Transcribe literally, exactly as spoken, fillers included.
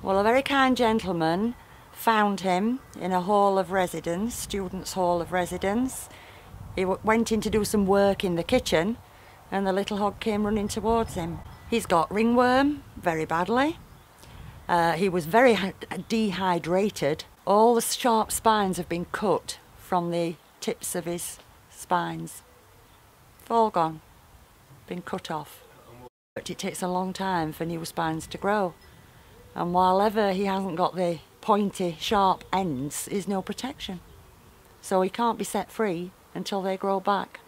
Well, a very kind gentleman found him in a hall of residence, students' hall of residence. He w went in to do some work in the kitchen and the little hog came running towards him. He's got ringworm very badly. Uh, he was very dehydrated. All the sharp spines have been cut from the tips of his spines. All gone, been cut off. But it takes a long time for new spines to grow. And while ever he hasn't got the pointy, sharp ends, is no protection. So he can't be set free until they grow back.